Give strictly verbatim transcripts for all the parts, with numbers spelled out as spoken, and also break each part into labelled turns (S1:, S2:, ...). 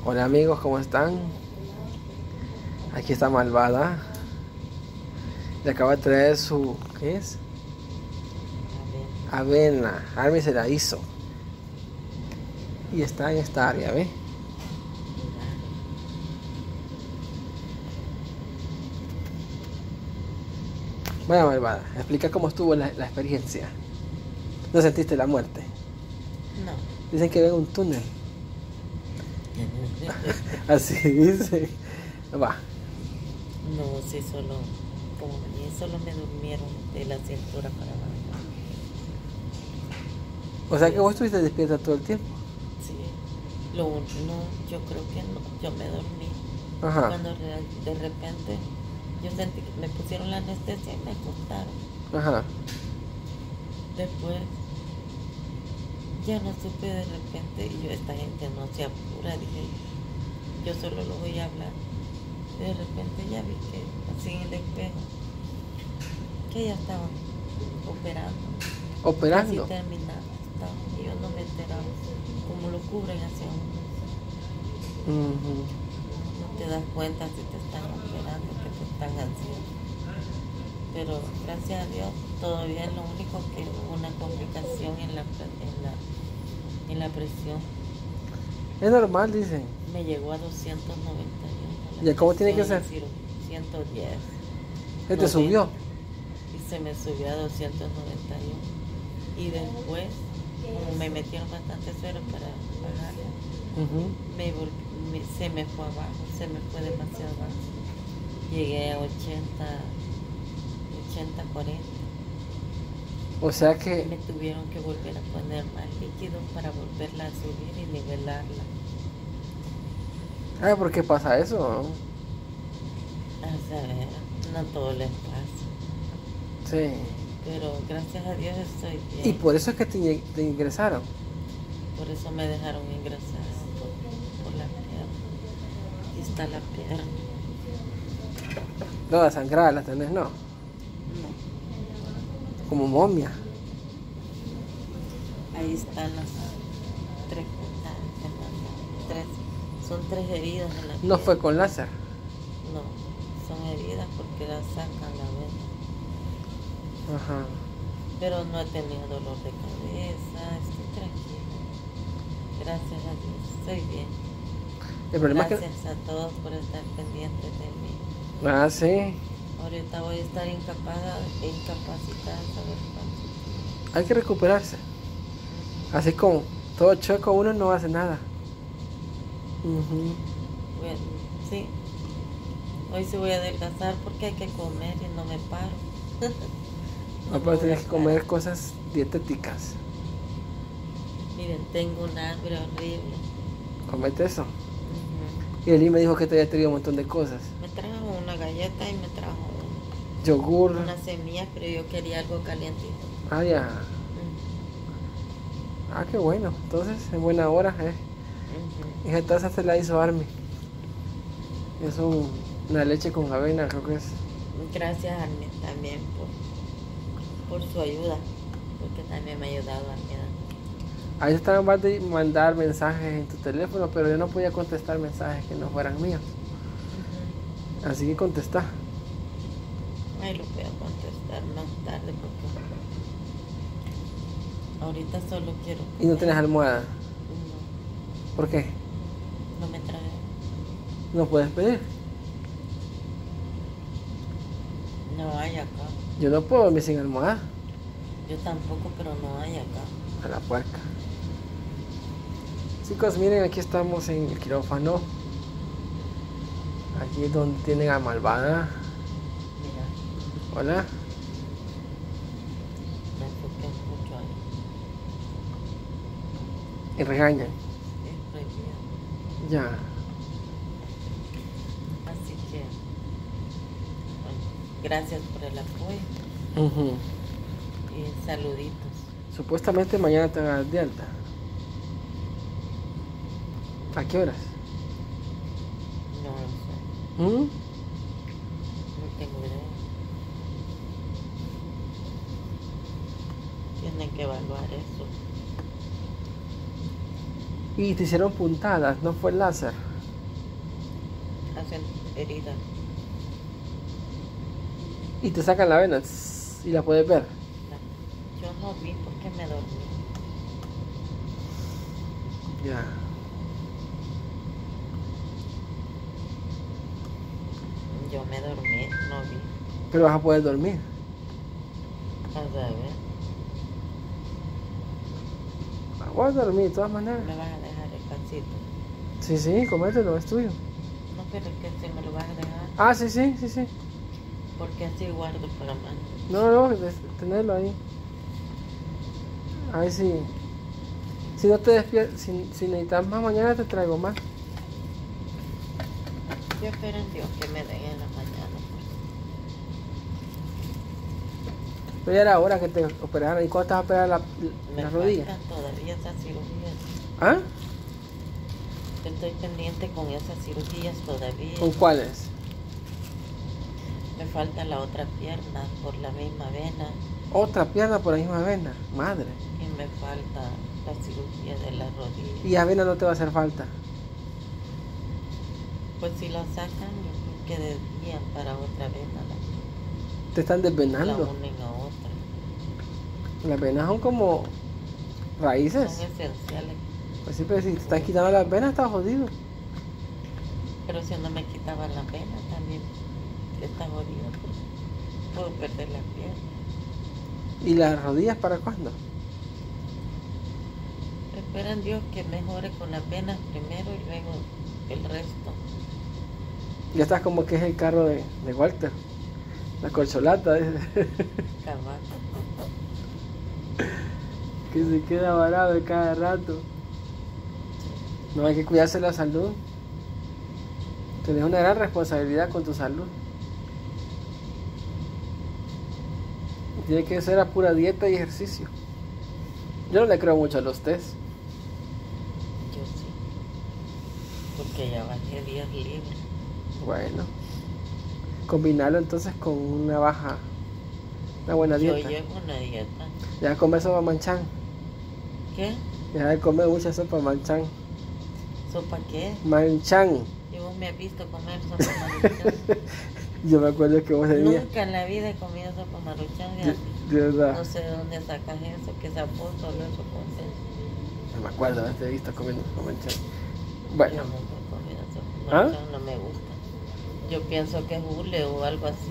S1: Hola amigos, ¿cómo están? Aquí está Malvada. Le acaba de traer su... ¿qué es? Avena. Army se la hizo. Y está en esta área, ¿ves? Bueno, Malvada, explica cómo estuvo la, la experiencia. ¿No sentiste la muerte?
S2: No.
S1: Dicen que ven un túnel. Así dice. Va.
S2: No, sí, solo, como venía, solo me durmieron de la cintura para abajo.
S1: O sea que vos estuviste despierta todo el tiempo.
S2: Sí, lo un- no, yo creo que no, yo me dormí.
S1: Ajá.
S2: Cuando re- de repente yo sentí que me pusieron la anestesia y me acostaron.
S1: Ajá.
S2: Después ya no supe de repente, y yo, esta gente no se apura, dije, yo solo lo voy a hablar. De repente ya vi que así en el espejo, que ya estaban operando.
S1: Operando.
S2: Casi terminando estaban, y yo no me enteraba cómo lo cubren hacia uno.
S1: Ujú.
S2: No te das cuenta si te están operando, que te están haciendo. Pero gracias a Dios, todavía es lo único que hubo una complicación en la, en la, en la presión.
S1: Es normal, dicen.
S2: Me llegó a doscientos noventa y uno.
S1: ¿Y cómo tiene que ser?
S2: ciento diez.
S1: ¿Qué te subió?
S2: Y se me subió a doscientos noventa y uno. Y después, como me metieron bastante suero para bajarla,
S1: Uh-huh.
S2: me, me, se me fue abajo, se me fue demasiado abajo. Llegué a ochenta, ochenta, cuarenta.
S1: O sea que...
S2: Me tuvieron que volver a poner más líquido para volverla a subir y nivelarla.
S1: Ah, ¿por qué pasa eso? ¿No?
S2: A saber, no todo les pasa.
S1: Sí.
S2: Pero gracias a Dios estoy bien.
S1: Y por eso es que te, te ingresaron.
S2: Por eso me dejaron ingresar por, por la pierna. Aquí está la pierna.
S1: Toda sangrada la tenés, ¿no?
S2: No.
S1: Como momia.
S2: Ahí están las tres puntadas en la tres. Son tres heridas en la pierna.
S1: No fue con láser.
S2: No, son heridas porque las sacan la vena.
S1: Ajá.
S2: Pero no he tenido dolor de cabeza, estoy tranquila. Gracias a Dios, estoy bien.
S1: El problema
S2: Gracias
S1: es que...
S2: a todos por estar pendientes de mí.
S1: Ah, sí.
S2: Ahorita voy a estar incapacitada, incapacitada, saber cuánto.
S1: Hay que recuperarse. Así como todo choco uno no hace nada. Uh-huh.
S2: Bueno, sí. Hoy sí voy a adelgazar porque hay que comer y no me paro.
S1: No, pero tienes que comer cosas dietéticas.
S2: Miren, tengo un hambre horrible.
S1: Comete eso.
S2: Uh-huh.
S1: Y Eli me dijo que te había traído un montón de cosas.
S2: Me trajo una galleta y me trajo
S1: Yogur.
S2: una semilla, pero yo quería algo calientito.
S1: Ah, ya.
S2: Uh-huh.
S1: Ah, qué bueno. Entonces, en buena hora, eh.
S2: Uh-huh.
S1: Y esa taza se la hizo Army. Es un, una leche con avena, creo que es.
S2: Gracias a mí también por, por su ayuda, porque también me ha ayudado a mí.
S1: Ahí estaban más de mandar mensajes en tu teléfono, pero yo no podía contestar mensajes que no fueran míos.
S2: Uh-huh.
S1: Así que contesta.
S2: Ahí lo voy a contestar más tarde porque ahorita solo quiero.
S1: ¿Y no tienes almohada?
S2: No.
S1: ¿Por qué?
S2: No me trae.
S1: No puedes pedir.
S2: No hay acá.
S1: Yo no puedo dormir sin almohada.
S2: Yo tampoco, pero no hay acá.
S1: A la puerca. Chicos, miren, aquí estamos en el quirófano. Aquí es donde tienen a Malvada.
S2: Mira.
S1: Hola.
S2: Me enfoqué mucho ahí.
S1: Y regañan.
S2: Es prohibido.
S1: Ya.
S2: Así que, bueno, gracias por el apoyo.
S1: Uh-huh.
S2: Y saluditos.
S1: Supuestamente mañana te van a dar de alta. ¿A qué horas?
S2: No lo sé.
S1: ¿Mm?
S2: No tengo idea. Tienen que evaluar eso.
S1: Y te hicieron puntadas, no fue láser.
S2: herida.
S1: Y te sacan la vena tss, y la puedes ver.
S2: Yo no vi porque me dormí.
S1: Ya.
S2: Yo me dormí, no vi.
S1: Pero vas a poder dormir.
S2: A saber,
S1: Voy a dormir de todas maneras.
S2: me vas a dejar el pancito.
S1: Sí, sí, comételo, es tuyo.
S2: No, pero es que si me lo vas a dejar,
S1: Ah, sí, sí, sí, sí.
S2: porque así guardo para mañana.
S1: No, no, des- tenerlo ahí. Ahí sí. Si no te despiertas, si, si necesitas más mañana te traigo más.
S2: Yo espero en Dios que me den en la mañana.
S1: Pero ya era hora que te operaran. ¿Y cuándo te vas a operar la,
S2: Me
S1: la rodilla?
S2: faltan todavía esas cirugías.
S1: ¿Ah?
S2: Estoy pendiente con esas cirugías todavía.
S1: ¿Con cuáles?
S2: Me falta la otra pierna por la misma vena
S1: Otra pierna por la misma vena. Madre.
S2: y me falta la cirugía de la rodilla.
S1: Y la vena no te va a hacer falta.
S2: Pues si la sacan, yo creo que desvían para otra vena, la,
S1: Te están
S2: la
S1: desvenando.
S2: unen a otra.
S1: Las venas son como raíces.
S2: Son esenciales.
S1: Pues sí, pero si te están quitando las venas, estás jodido.
S2: Pero si no me quitaban la vena, también está jodido. Pues, puedo perder la pierna.
S1: ¿Y las rodillas para cuándo?
S2: Esperan Dios que mejore con las venas primero y luego el resto.
S1: Ya estás como que es el carro de, de Walter. La corcholata.
S2: Cabal.
S1: Que se queda varado de cada rato. No, hay que cuidarse la salud. Tienes una gran responsabilidad con tu salud. Tiene que ser a pura dieta y ejercicio. Yo no le creo mucho a los test.
S2: Yo sí. Porque ya bajé días libres.
S1: Bueno, combinarlo entonces con una baja, una buena
S2: Yo
S1: dieta.
S2: llevo una dieta.
S1: Ya de comer sopa manchán.
S2: ¿Qué?
S1: Ya de comer mucha sopa manchán.
S2: ¿Sopa qué?
S1: Manchán.
S2: Y vos me has visto comer sopa maruchan.
S1: Yo me acuerdo que vos tenías.
S2: Nunca en la vida he comido sopa maruchan.
S1: De, de verdad.
S2: No sé de dónde sacas eso, que esa foto solo eso con
S1: No me acuerdo haberte visto comiendo sopa manchán.
S2: Yo
S1: Bueno,
S2: nunca he comido sopa
S1: ¿Ah?
S2: maruchan, no me gusta. Yo pienso que es hule o algo así.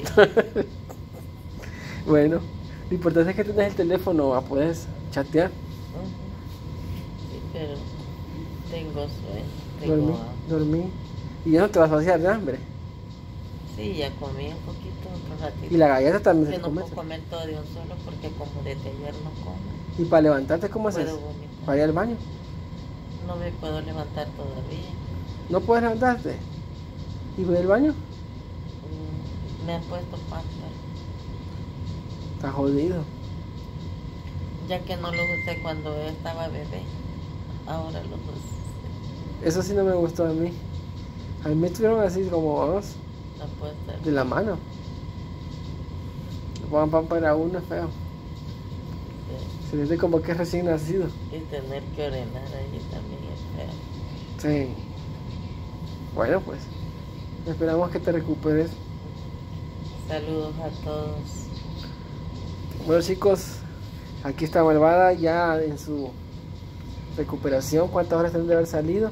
S1: bueno. Lo importante es que tenés el teléfono a poder chatear.
S2: Ujú. Sí, pero tengo sueño. Tengo
S1: Dormí,
S2: hambre.
S1: dormí. Y ya no te vas a saciar de hambre.
S2: Sí, ya comí un poquito, otro ratito.
S1: Y la galleta también
S2: Que
S1: se
S2: no
S1: come.
S2: puedo comer todo de un solo porque como desde ayer no como,
S1: Y para levantarte, ¿cómo haces?
S2: puedo vomitar.
S1: Para ir al baño.
S2: No me puedo levantar todavía.
S1: ¿No puedes levantarte? ¿Y para ir al baño?
S2: Mm, Me han puesto pasta.
S1: Está jodido.
S2: Ya que no los usé cuando estaba bebé. Ahora los uso.
S1: Eso sí no me gustó a mí. A mí me estuvieron así como vamos,
S2: No puedo estar.
S1: de la mano. Le pongan pan para uno es feo. Se siente como que es recién nacido.
S2: Y tener que orinar ahí también es feo.
S1: Sí. Bueno, pues. Esperamos que te recuperes.
S2: Saludos a todos.
S1: Bueno, chicos, aquí está Malvada ya en su recuperación. ¿Cuántas horas tendrá de haber salido?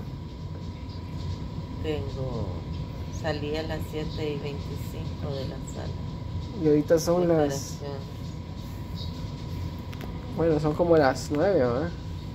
S2: Tengo. Salí a las siete y veinticinco de la sala.
S1: Y ahorita son las.
S2: Operación.
S1: Bueno, son como las nueve, ¿verdad?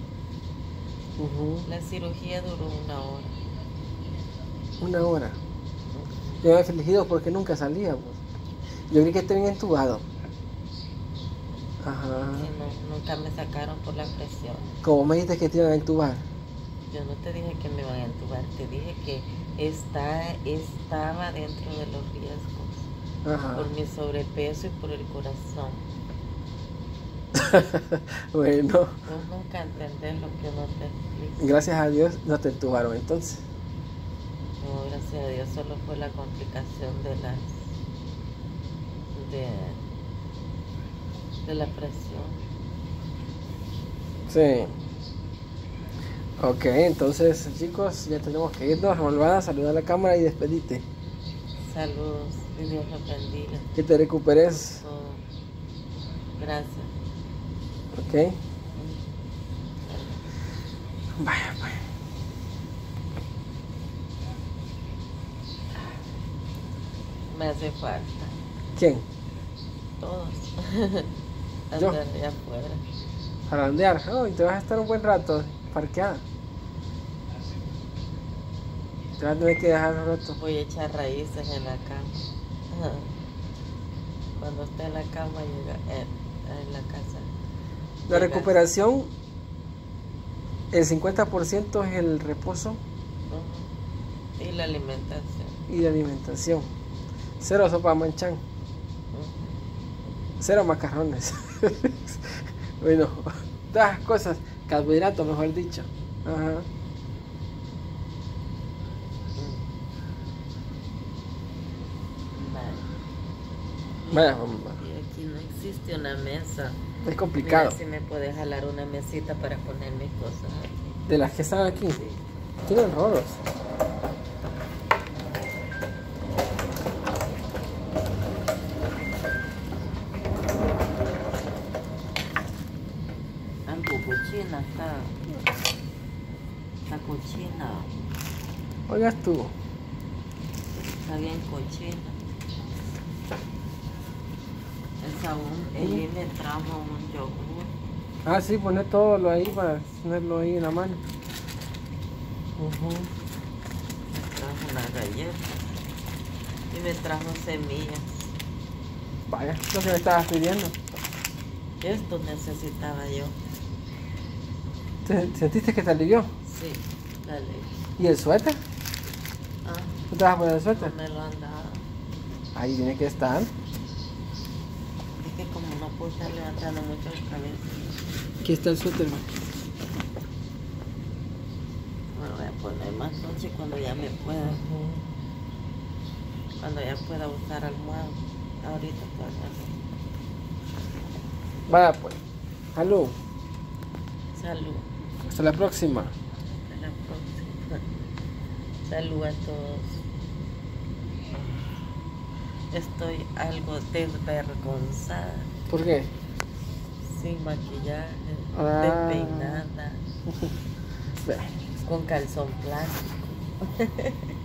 S1: Ujú.
S2: La cirugía duró una hora.
S1: Una hora. Yo me he afligido porque nunca salía, pues. Yo creí que te habían entubado. Ajá.
S2: Que no, nunca me sacaron por la presión.
S1: Como me dijiste que te iban a entubar.
S2: Yo no te dije que me iban a entubar, te dije que está, estaba dentro de los riesgos
S1: Ajá.
S2: por mi sobrepeso y por el corazón.
S1: Bueno,
S2: Vos nunca entendés lo que uno te explica.
S1: gracias a Dios no te entubaron entonces.
S2: No, gracias a Dios, solo fue la complicación de las de, de la presión.
S1: Sí. Ok, entonces chicos, ya tenemos que irnos. Malvada, saluda a la cámara y despedite.
S2: Saludos y Dios los bendiga.
S1: Que te recuperes.
S2: Todo. Gracias.
S1: Ok. Vaya, pues.
S2: Me hace falta.
S1: ¿Quién?
S2: Todos.
S1: Yo.
S2: Andar allá afuera.
S1: Para andear. Oh, y te vas a estar un buen rato parqueada. Te vas a tener que dejar un rato.
S2: Voy a echar raíces en la cama. Cuando esté en la cama, llega en, en la casa.
S1: La
S2: llega.
S1: recuperación, el cincuenta por ciento es el reposo.
S2: Uh-huh. Y la alimentación.
S1: Y la alimentación. Cero sopa manchán.
S2: Uh-huh.
S1: Cero macarrones. Bueno, todas las cosas. Carbohidratos, mejor dicho. Ajá. Vaya, mamá.
S2: Y aquí no existe una mesa.
S1: Es complicado.
S2: Mira si me puedes jalar una mesita para poner mis cosas aquí.
S1: De las que están aquí.
S2: Sí.
S1: Tienen rolos.
S2: Algo cochina está. Está cochina.
S1: Oigas tú.
S2: Está bien cochina. Esa un, ella me trajo un yogur.
S1: Ah, sí, poner todo lo ahí para tenerlo ahí en la mano. Uh-huh.
S2: Me trajo una galleta. Y me trajo semillas.
S1: Vaya, lo que me estabas pidiendo.
S2: Esto necesitaba yo.
S1: ¿Te, ¿Sentiste que te alivió?
S2: Sí, dale.
S1: ¿Y el suéter?
S2: Ah,
S1: ¿No te vas a poner el suéter?
S2: no me lo han dado.
S1: Ahí tiene que estar.
S2: Es que como no puedo estar levantando mucho la cabeza.
S1: Aquí está el suéter.
S2: Me lo voy a poner más noche cuando ya me pueda.
S1: Uh-huh.
S2: Cuando ya pueda usar almohada. Ahorita puedo hacerlo.
S1: Vaya pues. Salud.
S2: Salud.
S1: Hasta la próxima.
S2: Hasta la próxima. Salud a todos. Estoy algo desvergonzada.
S1: ¿Por qué?
S2: Sin maquillaje,
S1: Ah.
S2: despeinada,
S1: Ve.
S2: con calzón plástico.